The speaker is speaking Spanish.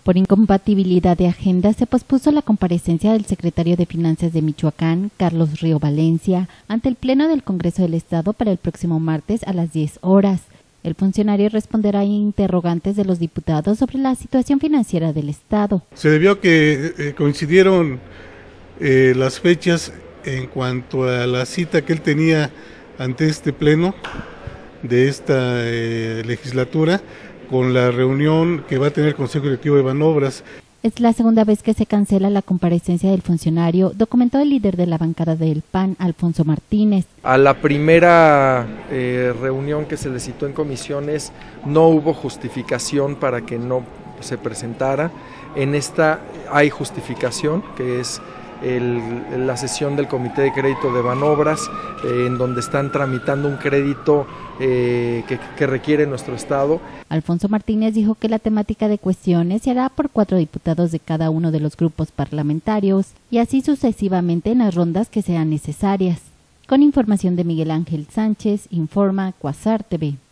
Por incompatibilidad de agenda, se pospuso la comparecencia del secretario de Finanzas de Michoacán, Carlos Río Valencia, ante el Pleno del Congreso del Estado para el próximo martes a las 10 horas. El funcionario responderá a interrogantes de los diputados sobre la situación financiera del Estado. Se debió a que coincidieron las fechas en cuanto a la cita que él tenía ante este Pleno de esta legislatura, con la reunión que va a tener el Consejo Directivo de Banobras. Es la segunda vez que se cancela la comparecencia del funcionario, documentó el líder de la bancada del PAN, Alfonso Martínez. A la primera reunión que se le citó en comisiones no hubo justificación para que no se presentara. En esta hay justificación, que es la sesión del Comité de Crédito de Banobras, en donde están tramitando un crédito que requiere nuestro Estado. Alfonso Martínez dijo que la temática de cuestiones se hará por 4 diputados de cada uno de los grupos parlamentarios y así sucesivamente en las rondas que sean necesarias. Con información de Miguel Ángel Sánchez, informa Cuasar TV.